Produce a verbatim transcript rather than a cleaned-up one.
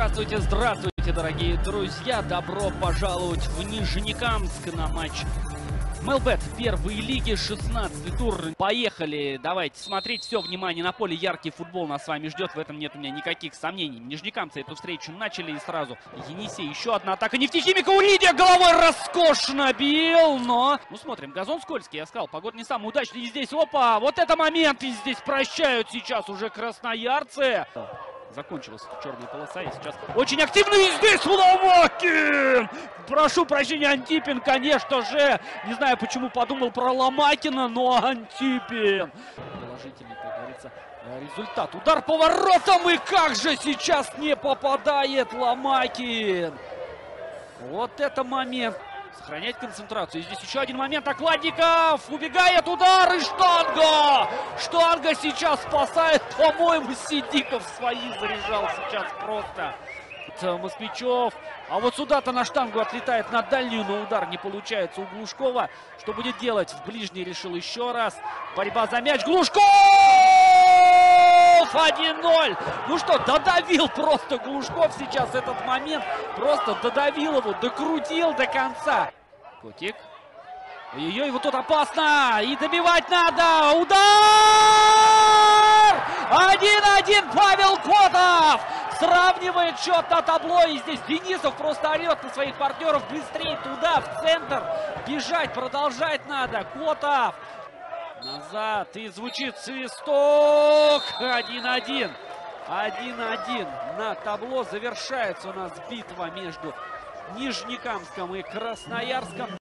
Здравствуйте, здравствуйте, дорогие друзья! Добро пожаловать в Нижнекамск на матч МЛБет первой лиги, шестнадцатый тур. Поехали, давайте смотреть. Все, внимание, на поле яркий футбол нас с вами ждет. В этом нет у меня никаких сомнений. Нижнекамцы эту встречу начали и сразу Енисей. Еще одна атака нефтехимика. Улидия головой роскошно бил, но... Ну, смотрим, газон скользкий, я сказал. Погода не самый удачный. И здесь, опа, вот это момент. И здесь прощают сейчас уже красноярцы. Закончилась черная полоса, и сейчас очень активный здесь Ломакин! Прошу прощения, Антипин, конечно же. Не знаю, почему подумал про Ломакина, но Антипин. Положительный, как говорится, результат. Удар по воротам, и как же сейчас не попадает Ломакин. Вот это момент. Сохранять концентрацию. И здесь еще один момент. Окладников убегает, удар и штанга! Штанга сейчас спасает. По-моему, Сидиков свои заряжал сейчас просто. Москвичев. А вот сюда-то на штангу отлетает на дальнюю, но удар не получается у Глушкова. Что будет делать? В ближний решил еще раз. Борьба за мяч. Глушков! один ноль. Ну что, додавил просто Глушков сейчас этот момент. Просто додавил его, докрутил до конца. Котик. Ой-ой-ой, вот тут опасно. И добивать надо. Удар! один-один Павел Котов сравнивает счет на табло. И здесь Денисов просто орет на своих партнеров. Быстрее туда, в центр. Бежать, продолжать надо. Котов. Назад. И звучит свисток. один-один. один-один на табло. Завершается у нас битва между Нижнекамском и Красноярском.